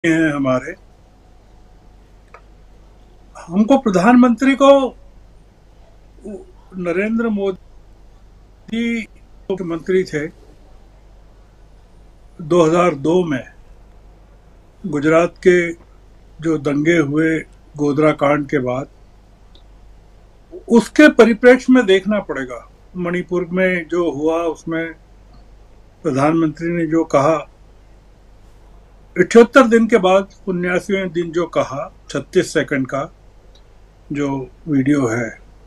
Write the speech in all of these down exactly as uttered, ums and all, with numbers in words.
हैं हमारे। हमको प्रधानमंत्री को नरेंद्र मोदी मुख्यमंत्री थे दो हज़ार दो में। गुजरात के जो दंगे हुए गोधरा कांड के बाद, उसके परिप्रेक्ष्य में देखना पड़ेगा। मणिपुर में जो हुआ उसमें प्रधानमंत्री ने जो कहा, अठहत्तर दिन के बाद उन्यासीवें दिन जो कहा, छत्तीस सेकंड का जो वीडियो है,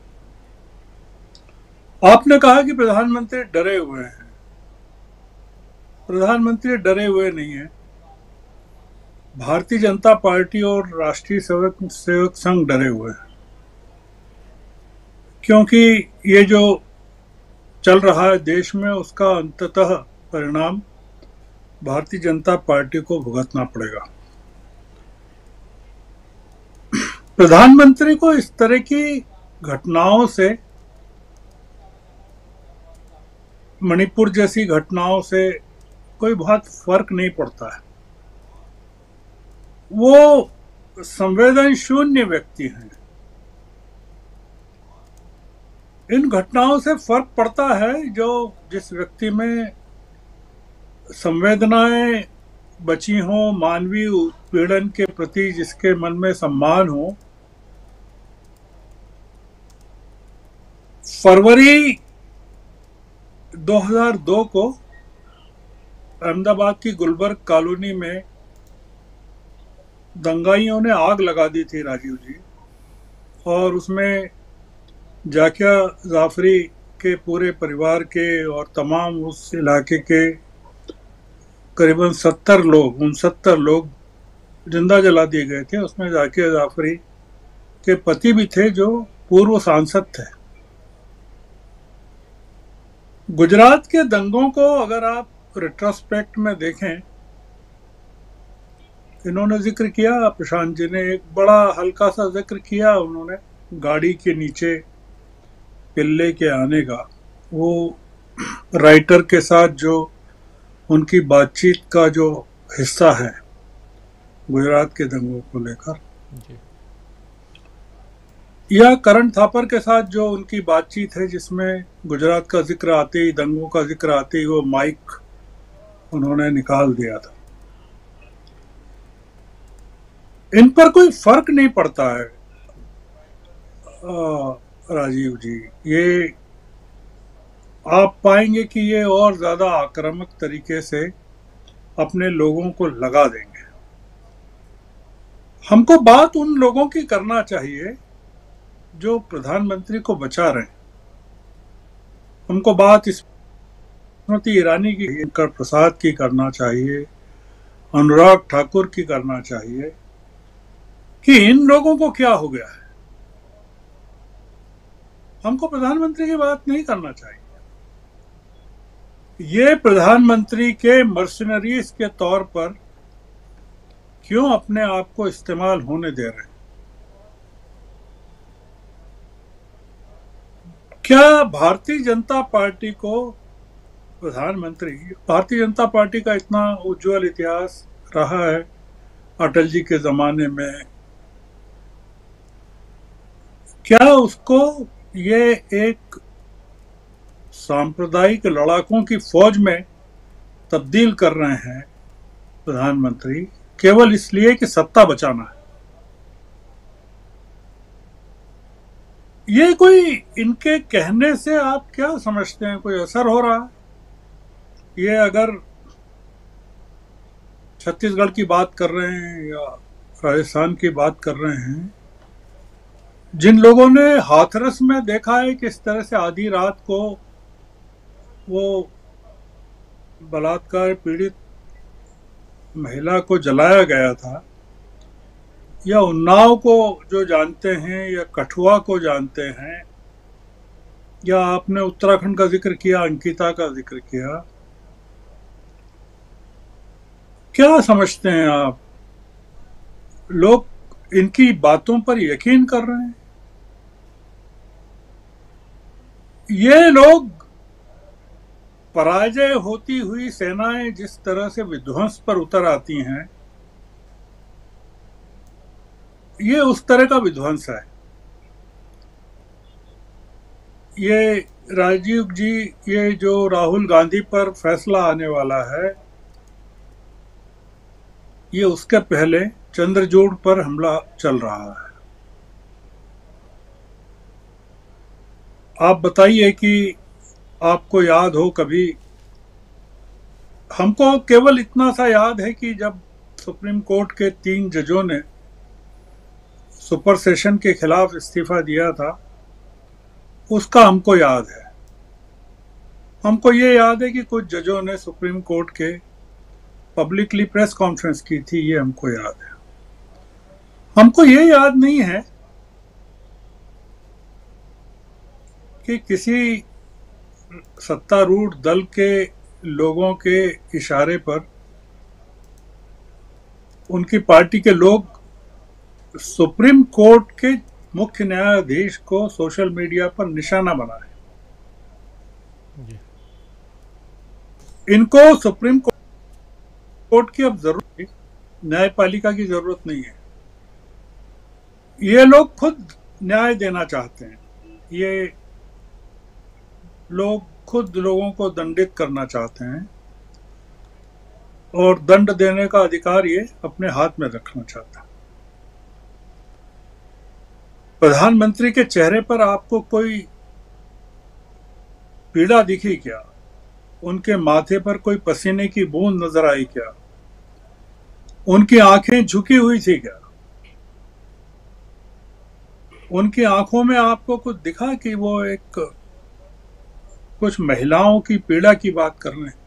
आपने कहा कि प्रधानमंत्री डरे हुए हैं। प्रधानमंत्री डरे हुए नहीं है। भारतीय जनता पार्टी और राष्ट्रीय सेवक सेवक संघ डरे हुए हैं, क्योंकि ये जो चल रहा है देश में, उसका अंततः परिणाम भारतीय जनता पार्टी को भुगतना पड़ेगा। प्रधानमंत्री को इस तरह की घटनाओं से, मणिपुर जैसी घटनाओं से कोई बहुत फर्क नहीं पड़ता है। वो संवेदन शून्य व्यक्ति हैं। इन घटनाओं से फर्क पड़ता है जो जिस व्यक्ति में संवेदनाएं बची हों, मानवीय उत्पीड़न के प्रति जिसके मन में सम्मान हो। फरवरी दो हज़ार दो को अहमदाबाद की गुलबर्ग कॉलोनी में दंगाइयों ने आग लगा दी थी, राजीव जी, और उसमें जाकिया जाफरी के पूरे परिवार के और तमाम उस इलाके के करीबन सत्तर लोग उनसत्तर लोग जिंदा जला दिए गए थे। उसमें जाकिया जाफरी के पति भी थे, जो पूर्व सांसद थे। गुजरात के दंगों को अगर आप रिट्रोस्पेक्ट में देखें, इन्होंने जिक्र किया, प्रशांत जी ने एक बड़ा हल्का सा जिक्र किया उन्होंने गाड़ी के नीचे पिल्ले के आने का। वो राइटर के साथ जो उनकी बातचीत का जो हिस्सा है गुजरात के दंगों को लेकर, या करण थापर के साथ जो उनकी बातचीत है, जिसमें गुजरात का जिक्र आते ही, दंगों का जिक्र आते ही वो माइक उन्होंने निकाल दिया था। इन पर कोई फर्क नहीं पड़ता है आ, राजीव जी। ये आप पाएंगे कि ये और ज्यादा आक्रामक तरीके से अपने लोगों को लगा देंगे। हमको बात उन लोगों की करना चाहिए जो प्रधानमंत्री को बचा रहे हैं। हमको बात स्मृति ईरानी की, दिनकर प्रसाद की करना चाहिए, अनुराग ठाकुर की करना चाहिए कि इन लोगों को क्या हो गया है। हमको प्रधानमंत्री की बात नहीं करना चाहिए। ये प्रधानमंत्री के मर्सिनरीज के तौर पर क्यों अपने आप को इस्तेमाल होने दे रहे हैं? क्या भारतीय जनता पार्टी को प्रधानमंत्री, भारतीय जनता पार्टी का इतना उज्जवल इतिहास रहा है अटल जी के जमाने में, क्या उसको ये एक सांप्रदायिक लड़ाकों की फौज में तब्दील कर रहे हैं प्रधानमंत्री, केवल इसलिए कि सत्ता बचाना है? ये कोई इनके कहने से आप क्या समझते हैं कोई असर हो रहा है? ये अगर छत्तीसगढ़ की बात कर रहे हैं या राजस्थान की बात कर रहे हैं, जिन लोगों ने हाथरस में देखा है किस तरह से आधी रात को वो बलात्कार पीड़ित महिला को जलाया गया था, या उन्नाव को जो जानते हैं, या कठुआ को जानते हैं, या आपने उत्तराखंड का जिक्र किया, अंकिता का जिक्र किया, क्या समझते हैं आप? लोग इनकी बातों पर यकीन कर रहे हैं? ये लोग पराजय होती हुई सेनाएं जिस तरह से विध्वंस पर उतर आती हैं, ये उस तरह का विध्वंस है। ये राजीव जी, ये जो राहुल गांधी पर फैसला आने वाला है, ये उसके पहले चंद्रचूड़ पर हमला चल रहा है। आप बताइए कि आपको याद हो कभी, हमको केवल इतना सा याद है कि जब सुप्रीम कोर्ट के तीन जजों ने सुपर सेशन के खिलाफ इस्तीफा दिया था, उसका हमको याद है। हमको ये याद है कि कुछ जजों ने सुप्रीम कोर्ट के पब्लिकली प्रेस कॉन्फ्रेंस की थी, ये हमको याद है। हमको ये याद नहीं है कि किसी सत्तारूढ़ दल के लोगों के इशारे पर उनकी पार्टी के लोग सुप्रीम कोर्ट के मुख्य न्यायाधीश को सोशल मीडिया पर निशाना बनाए। इनको सुप्रीम कोर्ट की अब जरूरत है, न्यायपालिका की जरूरत नहीं है। ये लोग खुद न्याय देना चाहते हैं, ये लोग खुद लोगों को दंडित करना चाहते हैं और दंड देने का अधिकार ये अपने हाथ में रखना चाहता है। प्रधानमंत्री के चेहरे पर आपको कोई पीड़ा दिखी क्या? उनके माथे पर कोई पसीने की बूंद नजर आई क्या? उनकी आंखें झुकी हुई थी क्या? उनकी आंखों में आपको कुछ दिखा कि वो एक कुछ महिलाओं की पीड़ा की बात कर रहे हैं?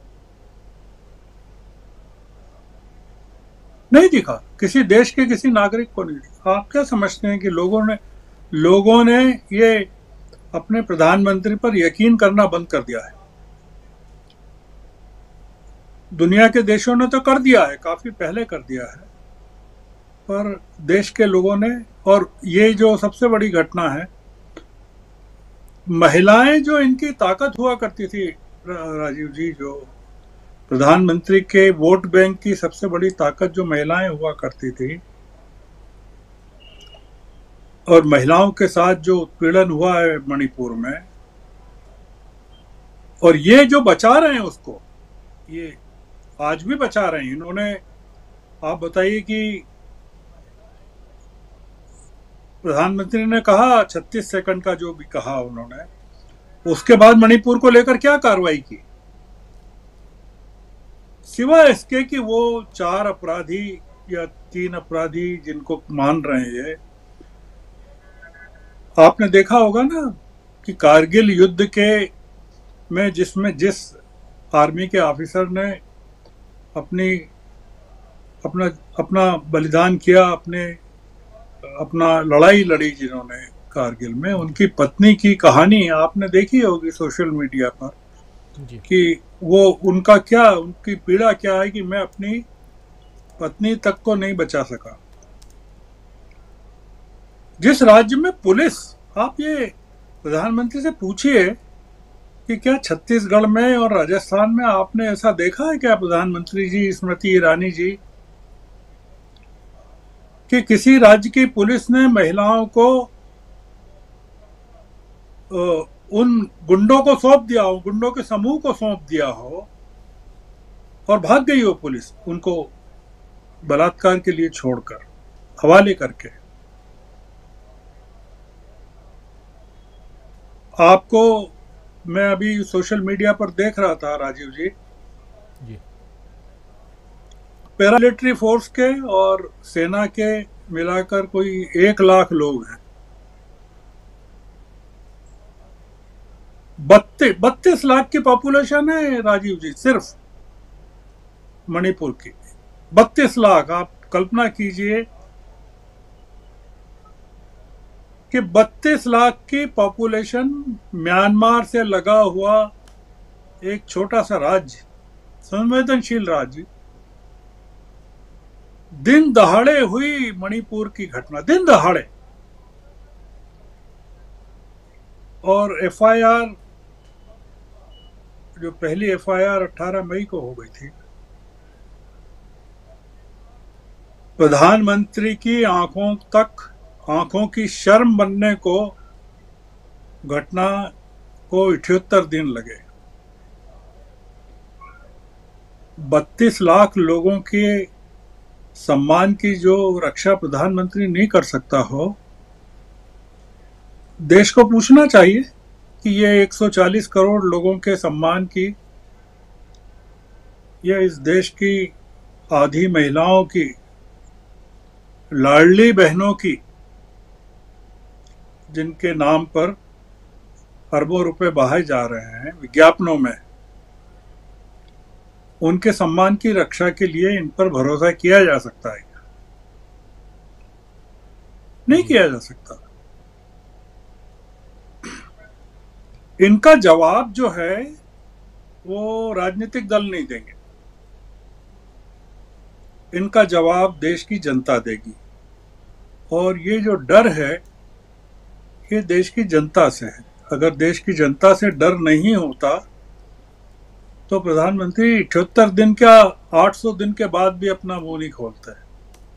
नहीं दिखा, किसी देश के किसी नागरिक को नहीं दिखा। आप क्या समझते हैं कि लोगों ने लोगों ने ये अपने प्रधानमंत्री पर यकीन करना बंद कर दिया है? दुनिया के देशों ने तो कर दिया है, काफी पहले कर दिया है, पर देश के लोगों ने, और ये जो सबसे बड़ी घटना है, महिलाएं जो इनकी ताकत हुआ करती थी, राजीव जी, जो प्रधानमंत्री के वोट बैंक की सबसे बड़ी ताकत जो महिलाएं हुआ करती थी, और महिलाओं के साथ जो उत्पीड़न हुआ है मणिपुर में, और ये जो बचा रहे हैं उसको, ये आज भी बचा रहे हैं। इन्होंने, आप बताइए कि प्रधानमंत्री ने कहा छत्तीस सेकंड का जो भी कहा उन्होंने, उसके बाद मणिपुर को लेकर क्या कार्रवाई की? सिवाय इसके कि वो चार अपराधी या तीन अपराधी जिनको मान रहे हैं, आपने देखा होगा ना कि कारगिल युद्ध के में जिसमें जिस आर्मी के ऑफिसर ने अपनी अपना अपना बलिदान किया, अपने अपना लड़ाई लड़ी जिन्होंने कारगिल में, उनकी पत्नी की कहानी आपने देखी होगी सोशल मीडिया पर कि वो उनका क्या, उनकी पीड़ा क्या है कि मैं अपनी पत्नी तक को नहीं बचा सका। जिस राज्य में पुलिस, आप ये प्रधानमंत्री से पूछिए कि क्या छत्तीसगढ़ में और राजस्थान में आपने ऐसा देखा है क्या, प्रधानमंत्री जी, स्मृति ईरानी जी, कि किसी राज्य की पुलिस ने महिलाओं को उन गुंडों को सौंप दिया हो, गुंडों के समूह को सौंप दिया हो और भाग गई हो पुलिस उनको बलात्कार के लिए छोड़कर, हवाले करके? आपको, मैं अभी सोशल मीडिया पर देख रहा था राजीव जी, जी। पैरामिलिट्री फोर्स के और सेना के मिलाकर कोई एक लाख लोग हैं। बत्तीस बत्तीस लाख की पॉपुलेशन है राजीव जी, सिर्फ मणिपुर की बत्तीस लाख। आप कल्पना कीजिए कि बत्तीस लाख की पॉपुलेशन, म्यांमार से लगा हुआ एक छोटा सा राज्य, संवेदनशील राज्य, दिन दहाड़े हुई मणिपुर की घटना, दिन दहाड़े। और एफआईआर, जो पहली एफआईआर अठारह मई को हो गई थी, प्रधानमंत्री की आंखों तक आंखों की शर्म बनने को घटना को अठहत्तर दिन लगे। बत्तीस लाख लोगों के सम्मान की जो रक्षा प्रधानमंत्री नहीं कर सकता हो, देश को पूछना चाहिए कि ये एक सौ चालीस करोड़ लोगों के सम्मान की, ये इस देश की आधी महिलाओं की, लाडली बहनों की, जिनके नाम पर अरबों रुपए बहाए जा रहे हैं विज्ञापनों में, उनके सम्मान की रक्षा के लिए इन पर भरोसा किया जा सकता है? नहीं किया जा सकता। इनका जवाब जो है वो राजनीतिक दल नहीं देंगे, इनका जवाब देश की जनता देगी। और ये जो डर है ये देश की जनता से है। अगर देश की जनता से डर नहीं होता तो प्रधानमंत्री अठहत्तर दिन क्या आठ सौ दिन के बाद भी अपना मुंह नहीं खोलता है।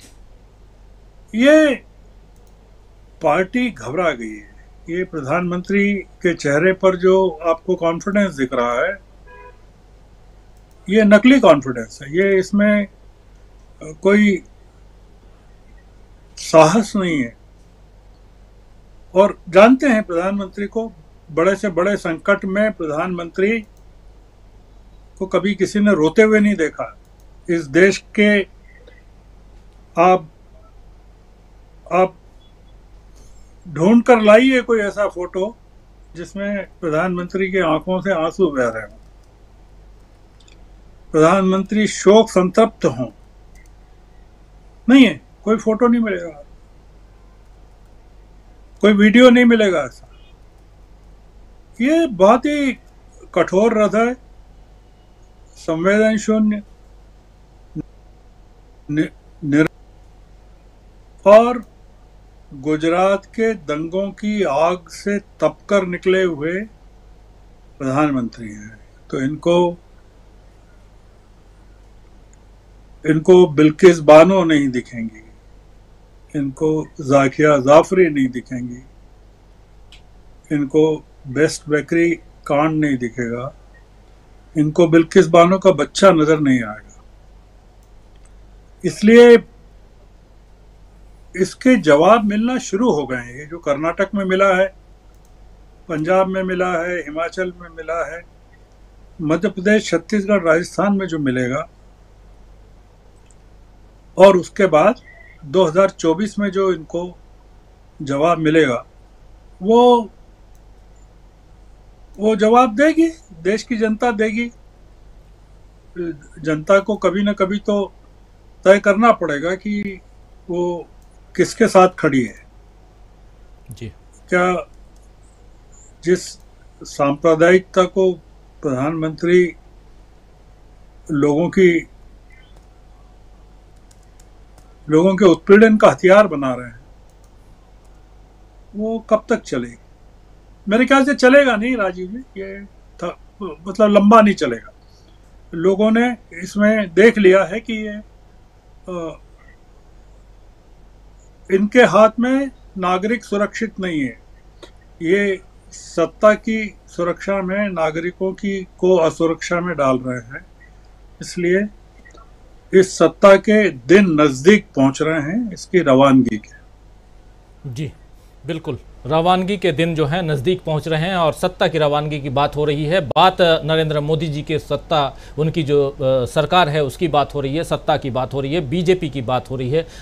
ये पार्टी घबरा गई है। ये प्रधानमंत्री के चेहरे पर जो आपको कॉन्फिडेंस दिख रहा है, ये नकली कॉन्फिडेंस है। ये इसमें कोई साहस नहीं है। और जानते हैं प्रधानमंत्री को, बड़े से बड़े संकट में प्रधानमंत्री को कभी किसी ने रोते हुए नहीं देखा। इस देश के आप आप ढूंढ कर लाइए कोई ऐसा फोटो जिसमें प्रधानमंत्री की आंखों से आंसू बह रहे हों, प्रधानमंत्री शोक संतप्त हों। नहीं है, कोई फोटो नहीं मिलेगा, कोई वीडियो नहीं मिलेगा ऐसा। ये बहुत ही कठोर हृदय, संवेदन शून्य और गुजरात के दंगों की आग से तपकर निकले हुए प्रधानमंत्री हैं। तो इनको इनको बिल्किस बानो नहीं दिखेंगी, इनको जाकिया जाफरी नहीं दिखेंगी, इनको बेस्ट बेकरी कांड नहीं दिखेगा, इनको बिल्किस बानो का बच्चा नजर नहीं आएगा। इसलिए इसके जवाब मिलना शुरू हो गए हैं। ये जो कर्नाटक में मिला है, पंजाब में मिला है, हिमाचल में मिला है, मध्य प्रदेश, छत्तीसगढ़, राजस्थान में जो मिलेगा, और उसके बाद दो हज़ार चौबीस में जो इनको जवाब मिलेगा, वो वो जवाब देगी, देश की जनता देगी। जनता को कभी ना कभी तो तय करना पड़ेगा कि वो किसके साथ खड़ी है। जी। क्या जिस सांप्रदायिकता को प्रधानमंत्री लोगों की लोगों के उत्पीड़न का हथियार बना रहे हैं, वो कब तक चलेगी? मेरे ख्याल से चलेगा नहीं राजीव जी, ये था, मतलब लंबा नहीं चलेगा। लोगों ने इसमें देख लिया है कि ये आ, इनके हाथ में नागरिक सुरक्षित नहीं है। ये सत्ता की सुरक्षा में नागरिकों की को असुरक्षा में डाल रहे हैं। इसलिए इस सत्ता के दिन नजदीक पहुंच रहे हैं, इसकी रवानगी के। जी बिल्कुल, रवानगी के दिन जो है नज़दीक पहुंच रहे हैं और सत्ता की रवानगी की बात हो रही है। बात नरेंद्र मोदी जी के सत्ता, उनकी जो सरकार है उसकी बात हो रही है, सत्ता की बात हो रही है, बीजेपी की बात हो रही है।